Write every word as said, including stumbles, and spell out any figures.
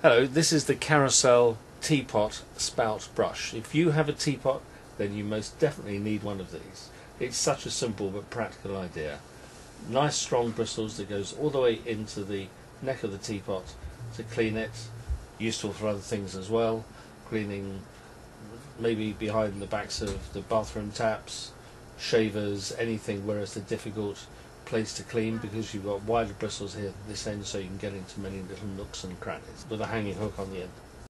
Hello, this is the Caraselle Teapot Spout Brush. If you have a teapot, then you most definitely need one of these. It's such a simple but practical idea. Nice strong bristles that goes all the way into the neck of the teapot to clean it. Useful for other things as well, cleaning maybe behind the backs of the bathroom taps, shavers, anything where it's a difficult place to clean because you've got wider bristles here at this end, so you can get into many little nooks and crannies with a hanging hook on the end.